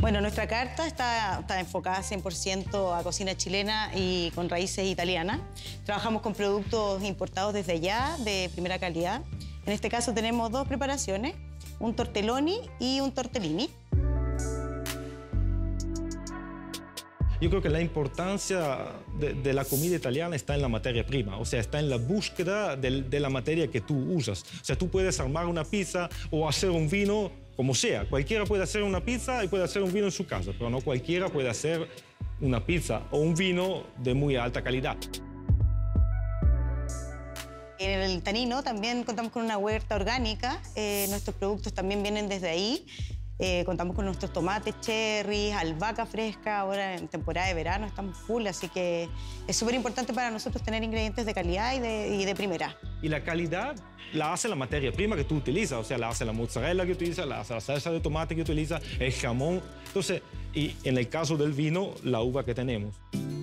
Bueno, nuestra carta está enfocada 100% a cocina chilena y con raíces italianas. Trabajamos con productos importados desde allá, de primera calidad. En este caso tenemos dos preparaciones, un tortelloni y un tortellini. Yo creo que la importancia de la comida italiana está en la materia prima, o sea, está en la búsqueda de la materia que tú usas. O sea, tú puedes armar una pizza o hacer un vino, como sea. Cualquiera puede hacer una pizza y puede hacer un vino en su casa, pero no cualquiera puede hacer una pizza o un vino de muy alta calidad. En el Tanino también contamos con una huerta orgánica. Nuestros productos también vienen desde ahí. Contamos con nuestros tomates cherry, albahaca fresca. Ahora en temporada de verano estamos full, así que es súper importante para nosotros tener ingredientes de calidad y de primera. Y la calidad la hace la materia prima que tú utilizas, o sea, la hace la mozzarella que utilizas, la hace la salsa de tomate que utilizas, el jamón. Entonces, y en el caso del vino, la uva que tenemos.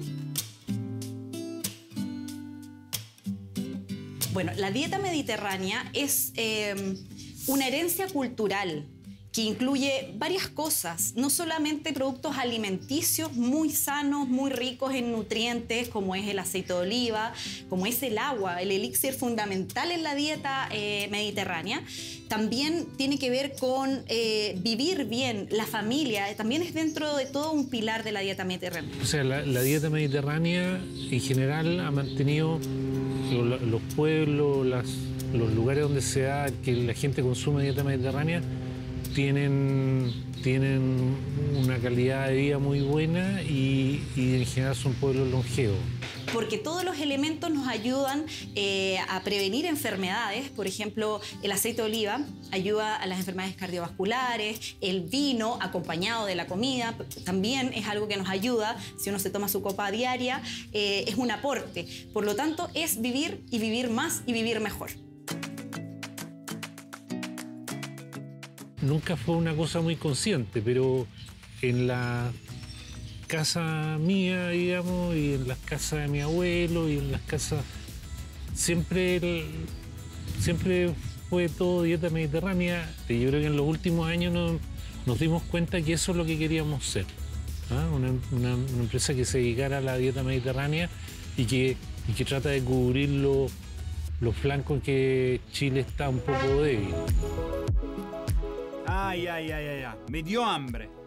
Bueno, la dieta mediterránea es una herencia cultural que incluye varias cosas, no solamente productos alimenticios muy sanos, muy ricos en nutrientes, como es el aceite de oliva, como es el agua, el elixir fundamental en la dieta mediterránea. También tiene que ver con vivir bien, la familia, también es dentro de todo un pilar de la dieta mediterránea. O sea, la dieta mediterránea en general ha mantenido los pueblos, los lugares donde se da que la gente consume dieta mediterránea, tienen una calidad de vida muy buena y en general son pueblos longevos. Porque todos los elementos nos ayudan a prevenir enfermedades. Por ejemplo, el aceite de oliva ayuda a las enfermedades cardiovasculares, el vino acompañado de la comida también es algo que nos ayuda. Si uno se toma su copa diaria, es un aporte. Por lo tanto, es vivir y vivir más y vivir mejor. Nunca fue una cosa muy consciente, pero en la casa mía, digamos, y en las casas de mi abuelo, y en las casas... Siempre fue todo dieta mediterránea. Y yo creo que en los últimos años nos dimos cuenta que eso es lo que queríamos ser. ¿Ah? Una empresa que se dedicara a la dieta mediterránea y que trata de cubrir los flancos en que Chile está un poco débil. Ay, me dio hambre.